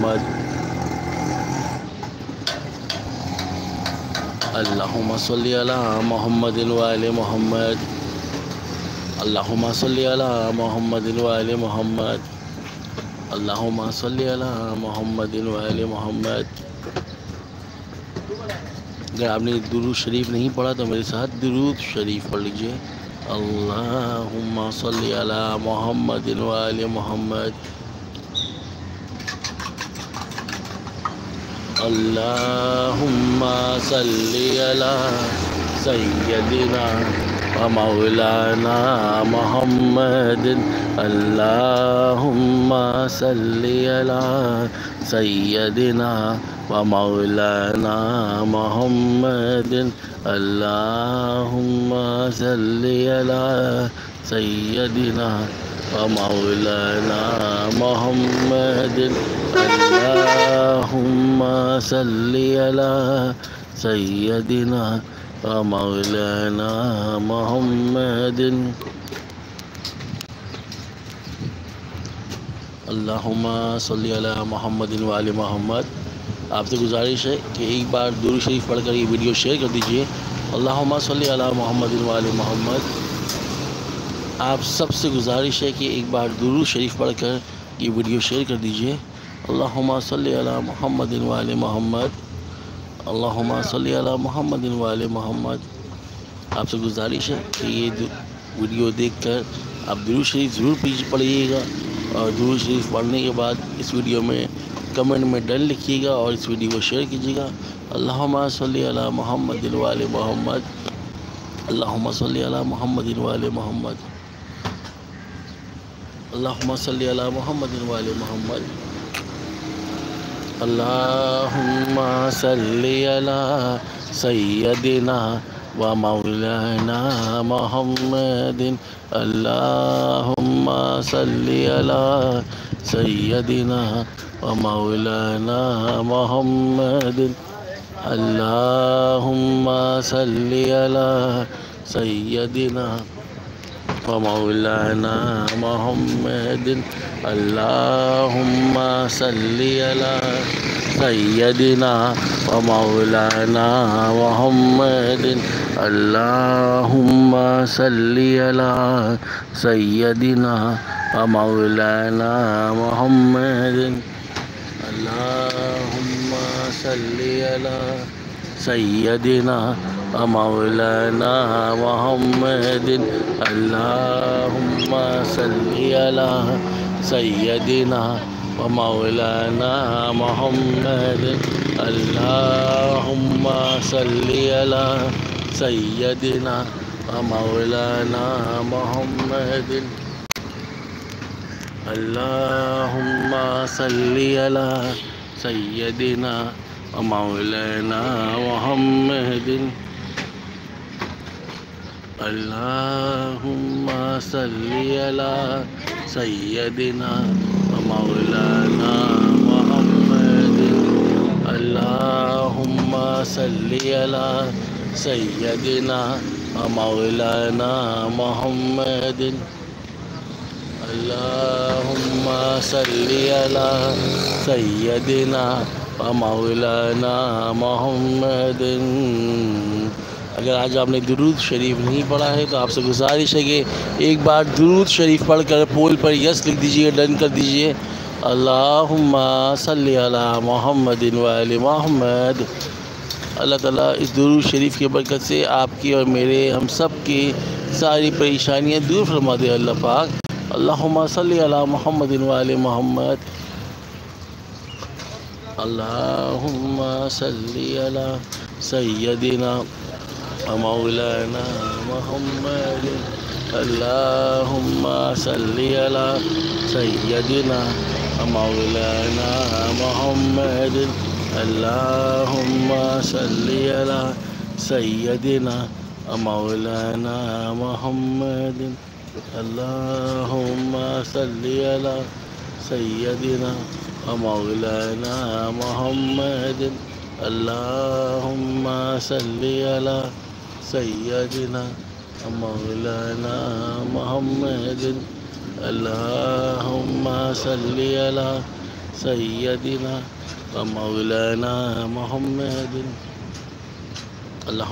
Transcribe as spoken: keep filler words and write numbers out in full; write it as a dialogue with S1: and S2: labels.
S1: محمد اللہم صلی علی محمد وآل محمد اللہم صلی علی محمد وآل محمد اللہم صلی علی محمد وآل محمد۔ اگر آپ نے درود شریف نہیں پڑھا تو میرے ساتھ درود شریف پڑھ لیجئے۔ اللہم صلی علی محمد وآل محمد اللہم صلی علی سیدنا و مولانا محمد اللہم صلی علی سیدنا و مولانا محمد اللہم صلی علی سیدنا و مولانا محمد اللہم صلی علی سیدنا و مولانا محمد اللہم صلی علی محمد وآل محمد۔ آپ سے گزارش ہے کہ ایک بار درود شریف پڑھ کر یہ ویڈیو شیئر کر دیجئے۔ اللہم صلی علی محمد وآل محمد۔ آپ سب سے گزارش ہے کہ ایک بار درود شریف پڑھ کر یہ ویڈیو شیئر کر دیجئے۔ اللہم صلی علی محمد وآل محمد اللہم صلی علی محمد وآل محمد۔ آپ سے گزارش ہے کہ یہ ویڈیو دیکھ کر آپ درود شریف ضرور پڑھیے گا، اور درود شریف پڑھنے کے بعد اس ویڈیو میں کمنٹ میں ڈن لکھیے گا اور اس ویڈیو کو شیئر کیجیے گا۔ اللہم صلی علی محمد وآل محمد اللہم صلی علی محمد وآل محمد اللہم صلی علی محمد وآل محمد اللہم صلی علی سیدنا و مولانا محمد اللہم صلی علی سیدنا و مولانا محمد اللہم صلی علی سیدنا و مولانا محمد اللہم صلی علی سیدنا و مولانا محمد اللہم صلی علی سیدنا و مولانا محمد اللہم صلی علی سیدنا و مولانا محمد اللہم صلی علی سیدنا و مولانا محمد اللہم صلی علی سیدنا و مولانا محمد اللہم صلی علی سیدنا و مولانا محمد اللہم صلی علی سیدنا و مولانا محمد اللہم صلی علی سیدنا و مولانا محمد اللہم صلی علی سیدنا و مولانا محمد۔ اگر آج آپ نے درود شریف نہیں پڑھا ہے تو آپ سے گزارش ہے کہ ایک بار درود شریف پڑھ کر پول پر یس لکھ دیجئے، ڈن کر دیجئے۔ اللہم صلی علی محمد وآل محمد۔ اللہ تعالیٰ اس درود شریف کی برکت سے آپ کی اور میرے ہم سب کی ساری پریشانیاں دور فرما دے اللہ پاک۔ اللہم صلی علی محمد وآل محمد اللہم صلی علی سیدنا و مولانا محمد اللہم صلی علی سیدنا و مولانا محمد اللہم صلی علی سیدنا و مولانا محمد اللہم صلی علی سیدنا و مولانا محمد اللہم صلی علی سیدنا و مولانا محمد اللہم صلی علی سیدنا و مولانا محمد اللہ